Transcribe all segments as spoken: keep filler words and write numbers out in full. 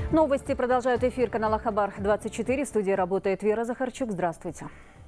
Новости продолжают эфир канала Хабар двадцать четыре. В студии работает Вера Захарчук. Здравствуйте.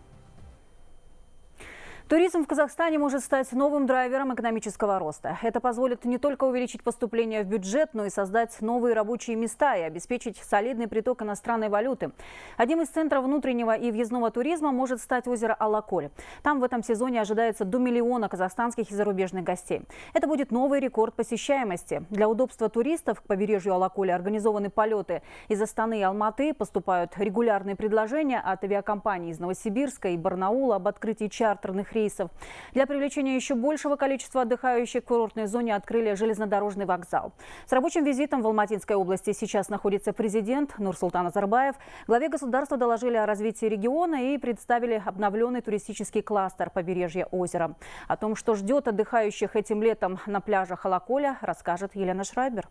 Туризм в Казахстане может стать новым драйвером экономического роста. Это позволит не только увеличить поступления в бюджет, но и создать новые рабочие места и обеспечить солидный приток иностранной валюты. Одним из центров внутреннего и въездного туризма может стать озеро Алаколь. Там в этом сезоне ожидается до миллиона казахстанских и зарубежных гостей. Это будет новый рекорд посещаемости. Для удобства туристов к побережью Алаколя организованы полеты из Астаны и Алматы. Поступают регулярные предложения от авиакомпаний из Новосибирска и Барнаула об открытии чартерных рейсов. Для привлечения еще большего количества отдыхающих в курортной зоне открыли железнодорожный вокзал. С рабочим визитом в Алматинской области сейчас находится президент Нурсултан Назарбаев. Главе государства доложили о развитии региона и представили обновленный туристический кластер побережья озера. О том, что ждет отдыхающих этим летом на пляжах Алаколя, расскажет Елена Шрайбер.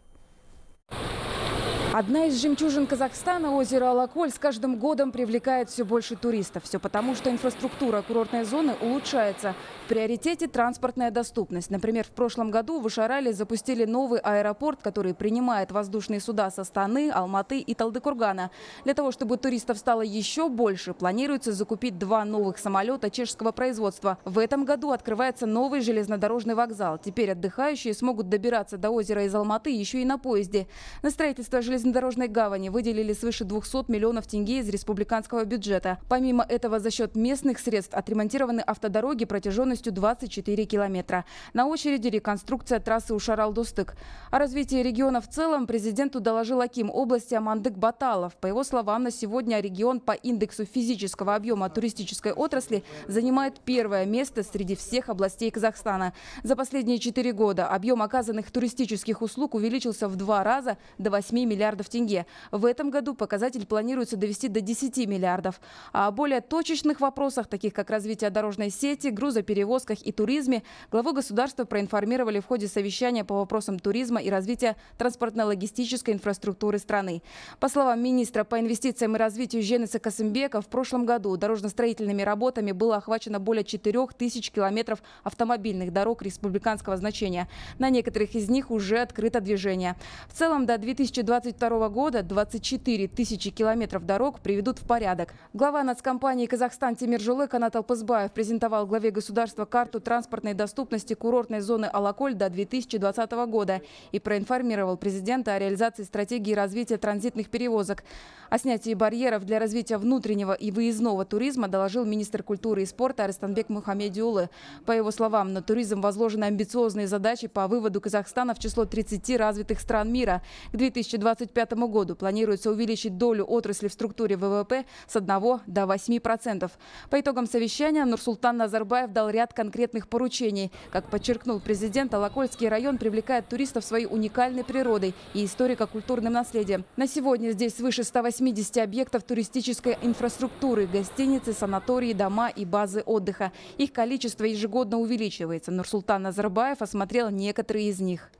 Одна из жемчужин Казахстана, озеро Алаколь, с каждым годом привлекает все больше туристов. Все потому, что инфраструктура курортной зоны улучшается. В приоритете транспортная доступность. Например, в прошлом году в Ишарале запустили новый аэропорт, который принимает воздушные суда с Астаны, Алматы и Талдыкургана. Для того, чтобы туристов стало еще больше, планируется закупить два новых самолета чешского производства. В этом году открывается новый железнодорожный вокзал. Теперь отдыхающие смогут добираться до озера из Алматы еще и на поезде. На строительство железнодорожного железнодорожной гавани выделили свыше двухсот миллионов тенге из республиканского бюджета. Помимо этого, за счет местных средств отремонтированы автодороги протяженностью двадцать четыре километра. На очереди реконструкция трассы Ушарал-Достык. О развитии региона в целом президенту доложил аким области Амандык Баталов. По его словам, на сегодня регион по индексу физического объема туристической отрасли занимает первое место среди всех областей Казахстана. За последние четыре года объем оказанных туристических услуг увеличился в два раза до восьми миллиардов тенге. В этом году показатель планируется довести до десяти миллиардов. А о более точечных вопросах, таких как развитие дорожной сети, грузоперевозках и туризме, главу государства проинформировали в ходе совещания по вопросам туризма и развития транспортно-логистической инфраструктуры страны. По словам министра по инвестициям и развитию Женеса Касымбека, в прошлом году дорожно-строительными работами было охвачено более четырёх тысяч километров автомобильных дорог республиканского значения. На некоторых из них уже открыто движение. В целом, до две тысячи двадцать второго года двадцать четыре тысячи километров дорог приведут в порядок. Глава нацкомпании «Казахстан» Тимир-Жолы Канат Алпызбаев презентовал главе государства карту транспортной доступности курортной зоны Алаколь до две тысячи двадцатого года и проинформировал президента о реализации стратегии развития транзитных перевозок. О снятии барьеров для развития внутреннего и выездного туризма доложил министр культуры и спорта Арыстанбек Мухамедиулы. По его словам, на туризм возложены амбициозные задачи по выводу Казахстана в число тридцати развитых стран мира. К две тысячи двадцать пятому году планируется увеличить долю отрасли в структуре ВВП с одного до восьми процентов. По итогам совещания Нурсултан Назарбаев дал ряд конкретных поручений. Как подчеркнул президент, Алакольский район привлекает туристов своей уникальной природой и историко-культурным наследием. На сегодня здесь свыше ста восьмидесяти объектов туристической инфраструктуры, гостиницы, санатории, дома и базы отдыха. Их количество ежегодно увеличивается. Нурсултан Назарбаев осмотрел некоторые из них.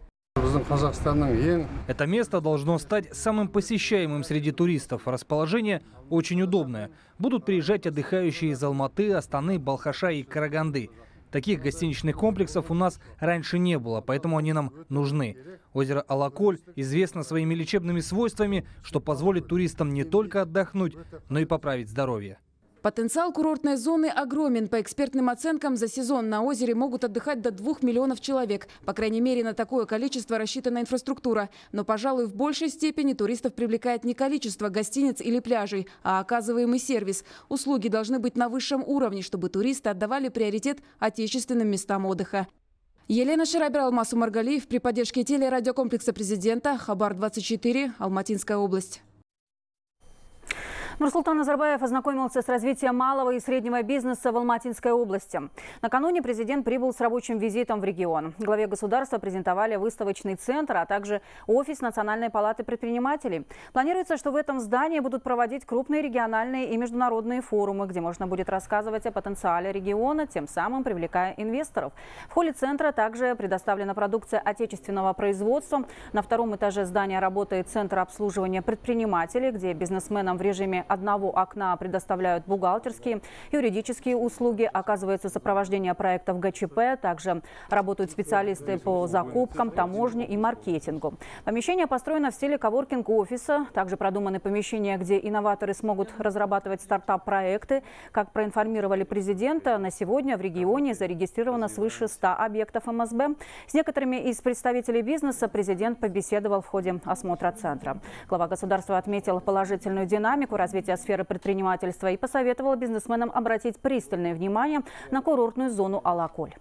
Это место должно стать самым посещаемым среди туристов. Расположение очень удобное. Будут приезжать отдыхающие из Алматы, Астаны, Балхаша и Караганды. Таких гостиничных комплексов у нас раньше не было, поэтому они нам нужны. Озеро Алаколь известно своими лечебными свойствами, что позволит туристам не только отдохнуть, но и поправить здоровье. Потенциал курортной зоны огромен. По экспертным оценкам, за сезон на озере могут отдыхать до двух миллионов человек. По крайней мере, на такое количество рассчитана инфраструктура. Но, пожалуй, в большей степени туристов привлекает не количество гостиниц или пляжей, а оказываемый сервис. Услуги должны быть на высшем уровне, чтобы туристы отдавали приоритет отечественным местам отдыха. Елена Шрайбер, Алмаз Умаргалиев при поддержке телерадиокомплекса президента. Хабар двадцать четыре, Алматинская область. Нурсултан Назарбаев ознакомился с развитием малого и среднего бизнеса в Алматинской области. Накануне президент прибыл с рабочим визитом в регион. Главе государства презентовали выставочный центр, а также офис Национальной палаты предпринимателей. Планируется, что в этом здании будут проводить крупные региональные и международные форумы, где можно будет рассказывать о потенциале региона, тем самым привлекая инвесторов. В холле центра также предоставлена продукция отечественного производства. На втором этаже здания работает центр обслуживания предпринимателей, где бизнесменам в режиме одного окна предоставляют бухгалтерские, юридические услуги, оказывается сопровождение проектов ГЧП, также работают специалисты по закупкам, таможне и маркетингу. Помещение построено в стиле коворкинг-офиса, также продуманы помещения, где инноваторы смогут разрабатывать стартап-проекты. Как проинформировали президента, на сегодня в регионе зарегистрировано свыше ста объектов эм эс бэ. С некоторыми из представителей бизнеса президент побеседовал в ходе осмотра центра. Глава государства отметил положительную динамику развития сферы предпринимательства и посоветовал бизнесменам обратить пристальное внимание на курортную зону Алаколь.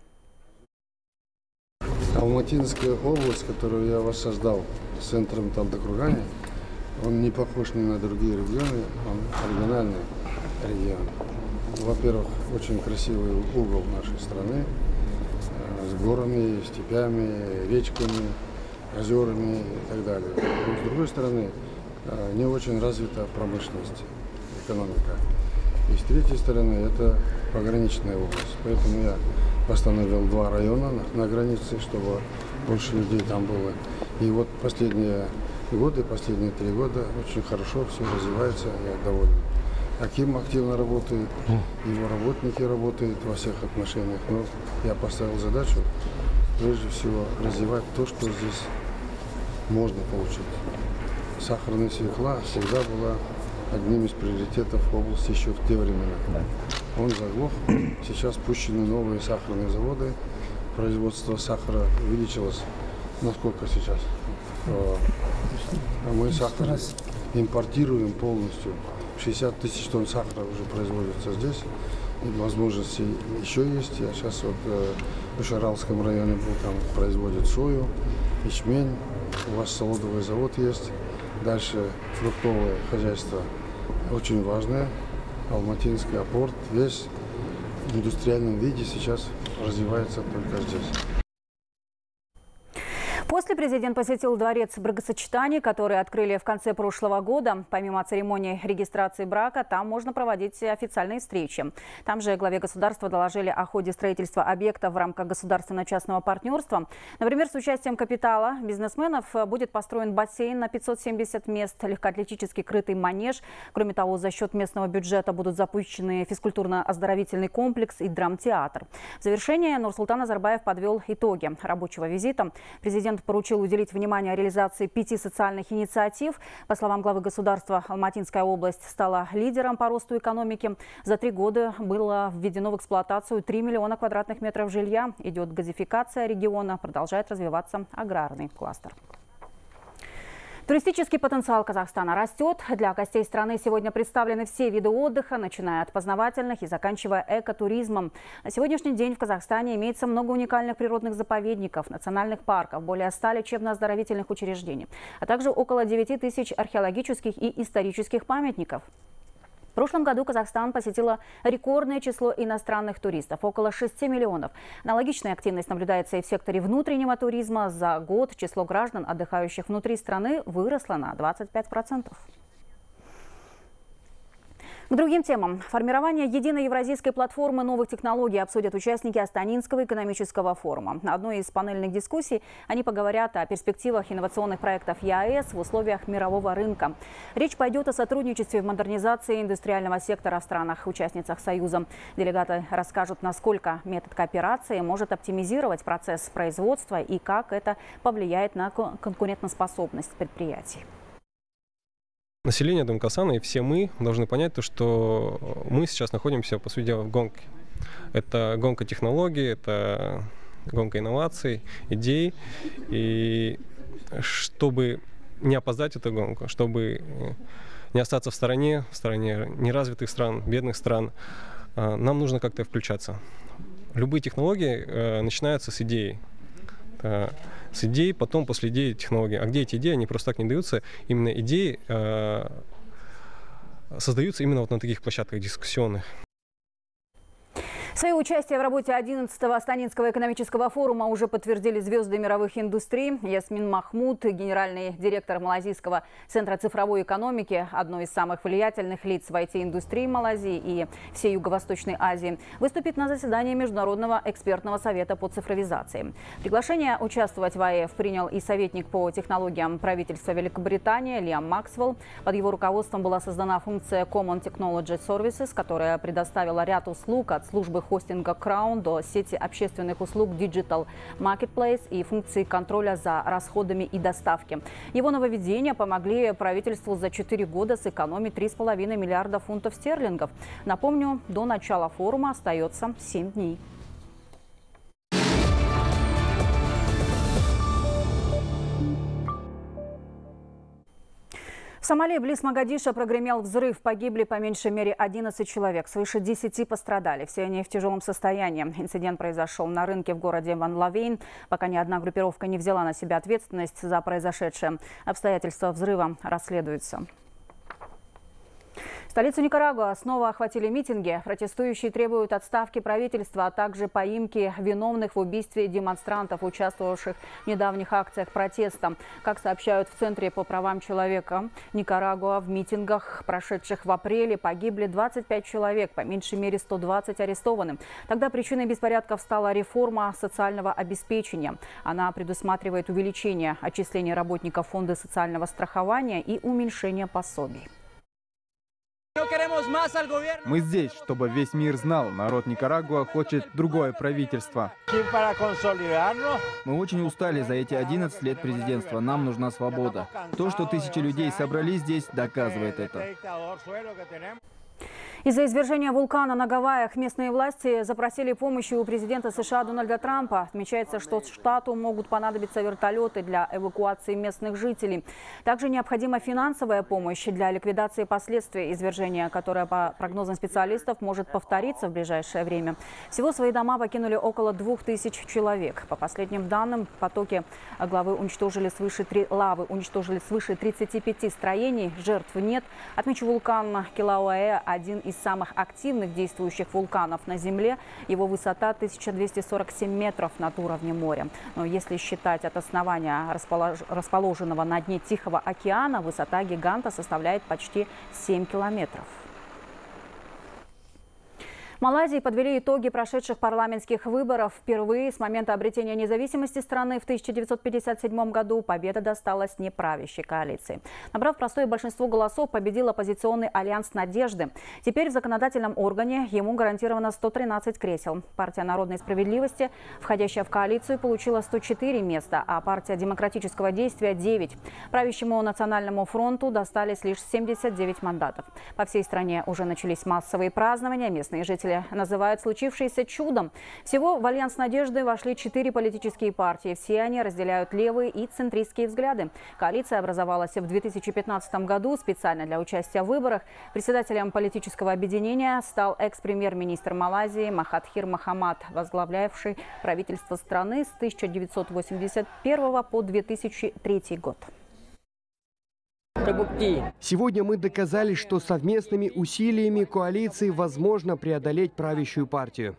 Алматинская область, которую я воссоздал с центром Талдыкургане, он не похож ни на другие регионы, он оригинальный регион. Во-первых, очень красивый угол нашей страны с горами, степями, речками, озерами и так далее. Но, с другой стороны, не очень развита промышленность, экономика. И с третьей стороны, это пограничная область. Поэтому я постановил два района на, на границе, чтобы больше людей там было. И вот последние годы, последние три года очень хорошо все развивается, я доволен. Аким активно работает, его работники работают во всех отношениях. Но я поставил задачу, прежде всего, развивать то, что здесь можно получить. Сахарная свекла всегда была одним из приоритетов области еще в те времена. Он заглох, сейчас пущены новые сахарные заводы, производство сахара увеличилось. Насколько сейчас? А мы сахар импортируем полностью. шестьдесят тысяч тонн сахара уже производится здесь. И возможности еще есть. Я сейчас вот э, в Шаралском районе был, там производят сою, ячмень. У вас солодовый завод есть. Дальше фруктовое хозяйство очень важное. Алматинский апорт весь в индустриальном виде сейчас развивается только здесь. После президент посетил дворец бракосочетаний, который открыли в конце прошлого года. Помимо церемонии регистрации брака, там можно проводить официальные встречи. Там же главе государства доложили о ходе строительства объектов в рамках государственно-частного партнерства. Например, с участием капитала бизнесменов будет построен бассейн на пятьсот семьдесят мест, легкоатлетический крытый манеж. Кроме того, за счет местного бюджета будут запущены физкультурно-оздоровительный комплекс и драмтеатр. В завершение Нурсултан Назарбаев подвел итоги рабочего визита. Президент поручил уделить внимание реализации пяти социальных инициатив. По словам главы государства, Алматинская область стала лидером по росту экономики. За три года было введено в эксплуатацию три миллиона квадратных метров жилья. Идет газификация региона, продолжает развиваться аграрный кластер. Туристический потенциал Казахстана растет. Для гостей страны сегодня представлены все виды отдыха, начиная от познавательных и заканчивая экотуризмом. На сегодняшний день в Казахстане имеется много уникальных природных заповедников, национальных парков, более ста лечебно-оздоровительных учреждений, а также около девяти тысяч археологических и исторических памятников. В прошлом году Казахстан посетило рекордное число иностранных туристов – около шести миллионов. Аналогичная активность наблюдается и в секторе внутреннего туризма. За год число граждан, отдыхающих внутри страны, выросло на двадцать пять процентов. К другим темам. Формирование единой евразийской платформы новых технологий обсудят участники Астанинского экономического форума. На одной из панельных дискуссий они поговорят о перспективах инновационных проектов ЕАЭС в условиях мирового рынка. Речь пойдет о сотрудничестве в модернизации индустриального сектора в странах-участницах Союза. Делегаты расскажут, насколько метод кооперации может оптимизировать процесс производства и как это повлияет на конкурентоспособность предприятий. Население Дамкасана и все мы должны понять то, что мы сейчас находимся, по сути дела, в гонке. Это гонка технологий, это гонка инноваций, идей. И чтобы не опоздать в эту гонку, чтобы не остаться в стороне, в стороне неразвитых стран, бедных стран, нам нужно как-то включаться. Любые технологии начинаются с идеи. С идей, потом после идеи технологии. А где эти идеи? Они просто так не даются. Именно идеи э, создаются именно вот на таких площадках дискуссионных. Свое участие в работе одиннадцатого Астанинского экономического форума уже подтвердили звезды мировых индустрий. Ясмин Махмуд, генеральный директор Малазийского центра цифровой экономики, одной из самых влиятельных лиц в ай ти-индустрии Малайзии и всей Юго-Восточной Азии, выступит на заседании Международного экспертного совета по цифровизации. Приглашение участвовать в АЭФ принял и советник по технологиям правительства Великобритании Лиам Максвелл. Под его руководством была создана функция Common Technology Services, которая предоставила ряд услуг от службы хостинга Crown до сети общественных услуг Digital Marketplace и функции контроля за расходами и доставки. Его нововведения помогли правительству за четыре года сэкономить три с половиной миллиарда фунтов стерлингов. Напомню, до начала форума остается семь дней. В Сомали близ Могадишо прогремел взрыв. Погибли по меньшей мере одиннадцать человек. Свыше десяти пострадали. Все они в тяжелом состоянии. Инцидент произошел на рынке в городе Ван Лавейн. Пока ни одна группировка не взяла на себя ответственность за произошедшее. Обстоятельства взрыва расследуются. Столицу Никарагуа снова охватили митинги. Протестующие требуют отставки правительства, а также поимки виновных в убийстве демонстрантов, участвовавших в недавних акциях протеста. Как сообщают в Центре по правам человека Никарагуа, в митингах, прошедших в апреле, погибли двадцать пять человек, по меньшей мере сто двадцать арестованы. Тогда причиной беспорядков стала реформа социального обеспечения. Она предусматривает увеличение отчислений работников Фонда социального страхования и уменьшение пособий. Мы здесь, чтобы весь мир знал, народ Никарагуа хочет другое правительство. Мы очень устали за эти одиннадцать лет президентства. Нам нужна свобода. То, что тысячи людей собрались здесь, доказывает это. Из-за извержения вулкана на Гавайях местные власти запросили помощи у президента США Дональда Трампа. Отмечается, что штату могут понадобиться вертолеты для эвакуации местных жителей. Также необходима финансовая помощь для ликвидации последствий извержения, которое, по прогнозам специалистов, может повториться в ближайшее время. Всего свои дома покинули около двух тысяч человек. По последним данным, потоки главы уничтожили свыше три лавы, уничтожили свыше тридцати пяти строений. Жертв нет. Отмечу, вулкан Килауэа – один из самых активных действующих вулканов на Земле. Его высота тысяча двести сорок семь метров над уровнем моря. Но если считать от основания, расположенного на дне Тихого океана, высота гиганта составляет почти семь километров. В Малайзии подвели итоги прошедших парламентских выборов. Впервые с момента обретения независимости страны в тысяча девятьсот пятьдесят седьмом году победа досталась неправящей коалиции. Набрав простое большинство голосов, победил оппозиционный альянс «Надежды». Теперь в законодательном органе ему гарантировано сто тринадцать кресел. Партия народной справедливости, входящая в коалицию, получила сто четыре места, а партия демократического действия – девять. Правящему Национальному фронту достались лишь семьдесят девять мандатов. По всей стране уже начались массовые празднования. Местные жители называют случившееся чудом. Всего в альянс «Надежды» вошли четыре политические партии. Все они разделяют левые и центристские взгляды. Коалиция образовалась в две тысячи пятнадцатом году специально для участия в выборах. Председателем политического объединения стал экс-премьер-министр Малайзии Махатхир Мохамад, возглавлявший правительство страны с тысяча девятьсот восемьдесят первого по две тысячи третий год. Сегодня мы доказали, что совместными усилиями коалиции возможно преодолеть правящую партию.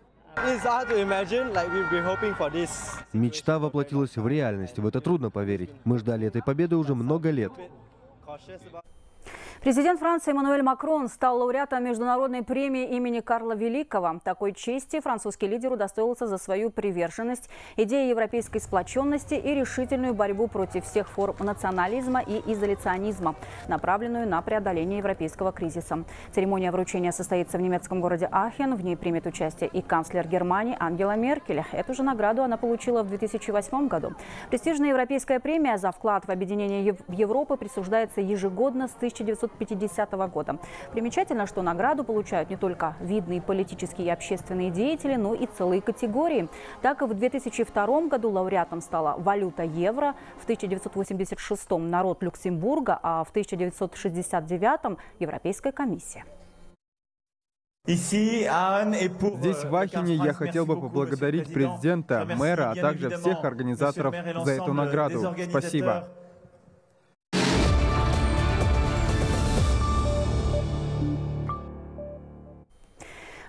Мечта воплотилась в реальность. В это трудно поверить. Мы ждали этой победы уже много лет. Президент Франции Эммануэль Макрон стал лауреатом международной премии имени Карла Великого. Такой чести французский лидер удостоился за свою приверженность идее европейской сплоченности и решительную борьбу против всех форм национализма и изоляционизма, направленную на преодоление европейского кризиса. Церемония вручения состоится в немецком городе Ахен. В ней примет участие и канцлер Германии Ангела Меркель. Эту же награду она получила в две тысячи восьмом году. Престижная европейская премия за вклад в объединение Европы присуждается ежегодно с тысяча девятьсот пятидесятого года. Примечательно, что награду получают не только видные политические и общественные деятели, но и целые категории. Так, в две тысячи втором году лауреатом стала валюта евро, в тысяча девятьсот восемьдесят шестом народ Люксембурга, а в тысяча девятьсот шестьдесят девятом Европейская комиссия. Здесь, в Ахене, я хотел бы поблагодарить президента, мэра, а также всех организаторов за эту награду. Спасибо.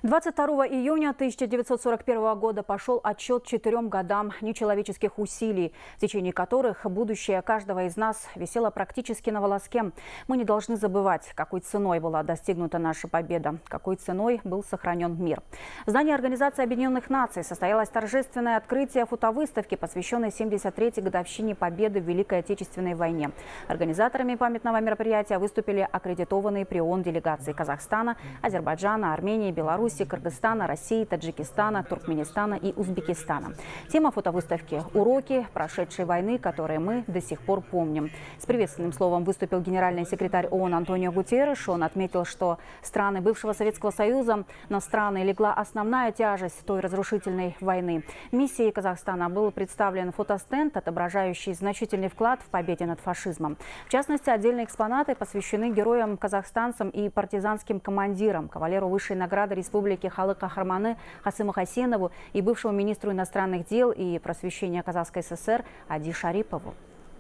двадцать второго июня тысяча девятьсот сорок первого года пошел отсчет четырем годам нечеловеческих усилий, в течение которых будущее каждого из нас висело практически на волоске. Мы не должны забывать, какой ценой была достигнута наша победа, какой ценой был сохранен мир. В здании Организации Объединенных Наций состоялось торжественное открытие фотовыставки, посвященной семьдесят третьей годовщине победы в Великой Отечественной войне. Организаторами памятного мероприятия выступили аккредитованные при ООН делегации Казахстана, Азербайджана, Армении, Беларуси, Кыргызстана, России, Таджикистана, Туркменистана и Узбекистана. Тема фотовыставки – уроки прошедшей войны, которые мы до сих пор помним. С приветственным словом выступил генеральный секретарь ООН Антонио Гутерреш. Он отметил, что страны бывшего Советского Союза, на страны легла основная тяжесть той разрушительной войны. Миссией Казахстана был представлен фотостенд, отображающий значительный вклад в победе над фашизмом. В частности, отдельные экспонаты посвящены героям казахстанцам и партизанским командирам, кавалеру высшей награды Республики Халық Кахарманы Хасыму Хасенову и бывшему министру иностранных дел и просвещения Казахской ССР Ади Шарипову.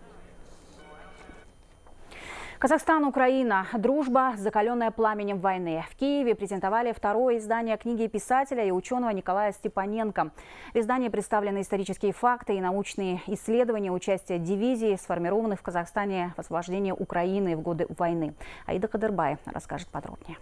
Казахстан, Украина. Дружба, закаленная пламенем войны. В Киеве презентовали второе издание книги писателя и ученого Николая Степаненко. В издании представлены исторические факты и научные исследования участия дивизий, сформированных в Казахстане в освобождении Украины в годы войны. Аида Кадырбай расскажет подробнее.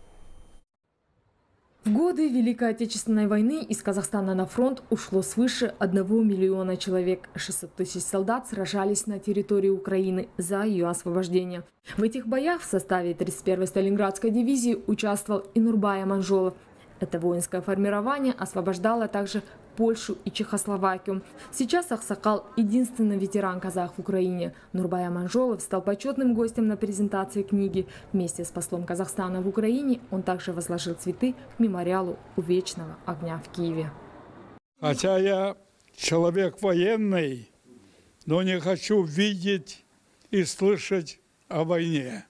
В годы Великой Отечественной войны из Казахстана на фронт ушло свыше одного миллиона человек. шестьсот тысяч солдат сражались на территории Украины за ее освобождение. В этих боях в составе тридцать первой Сталинградской дивизии участвовал и Нурбай Аманжолов. Это воинское формирование освобождало также Польшу и Чехословакию. Сейчас Аксакал – единственный ветеран-казах в Украине. Нурбай Аманжолов стал почетным гостем на презентации книги. Вместе с послом Казахстана в Украине он также возложил цветы к мемориалу у Вечного огня в Киеве. Хотя я человек военный, но не хочу видеть и слышать о войне.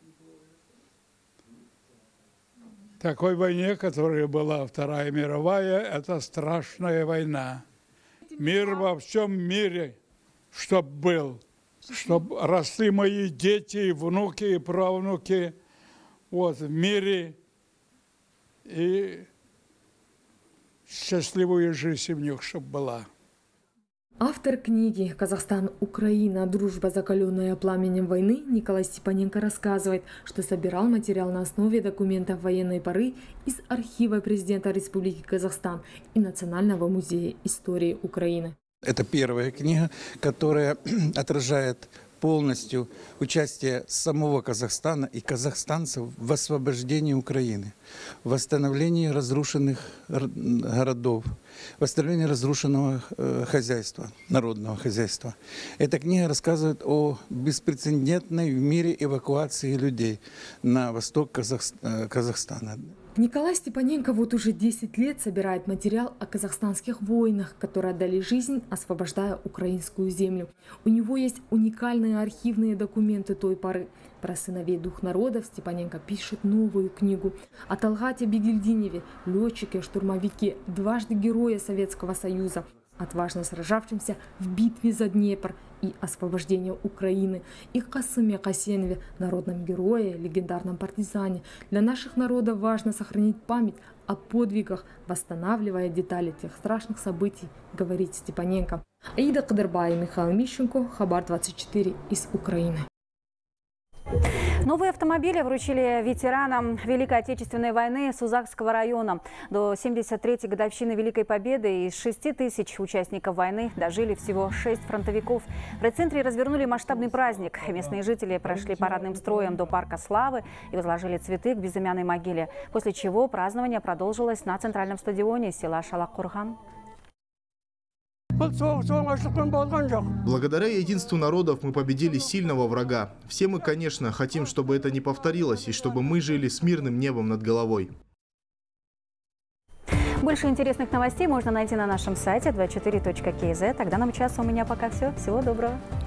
Такой войне, которая была Вторая мировая, это страшная война. Мир во всем мире, чтоб был, чтоб росли мои дети, внуки и правнуки вот, в мире, и счастливая жизнь в них, чтоб была. Автор книги «Казахстан, Украина. Дружба, закаленная пламенем войны» Николай Степаненко рассказывает, что собирал материал на основе документов военной поры из архива президента Республики Казахстан и Национального музея истории Украины. Это первая книга, которая отражает полностью участие самого Казахстана и казахстанцев в освобождении Украины, в восстановлении разрушенных городов, восстановлении разрушенного хозяйства, народного хозяйства. Эта книга рассказывает о беспрецедентной в мире эвакуации людей на восток Казахстана. Николай Степаненко вот уже десять лет собирает материал о казахстанских воинах, которые отдали жизнь, освобождая украинскую землю. У него есть уникальные архивные документы той поры. Про сыновей двух народов Степаненко пишет новую книгу. О Талгате Бигельдиневе, летчике, штурмовике, дважды герое Советского Союза, отважно сражавшимся в битве за Днепр и освобождение Украины, и Касыме Хасенове, народном герое, легендарном партизане. Для наших народов важно сохранить память о подвигах, восстанавливая детали тех страшных событий, говорит Степаненко. Аида Кадырбай, Михаил Мищенко, Хабар двадцать четыре из Украины. Новые автомобили вручили ветеранам Великой Отечественной войны Сузакского района. До семьдесят третьей годовщины Великой Победы из шести тысяч участников войны дожили всего шесть фронтовиков. В райцентре развернули масштабный праздник. Местные жители прошли парадным строем до Парка Славы и возложили цветы к безымянной могиле. После чего празднование продолжилось на центральном стадионе села Шалак-Курган. Благодаря единству народов мы победили сильного врага. Все мы, конечно, хотим, чтобы это не повторилось и чтобы мы жили с мирным небом над головой. Больше интересных новостей можно найти на нашем сайте двадцать четыре точка кей зет. Тогда нам час у меня пока все. Всего доброго.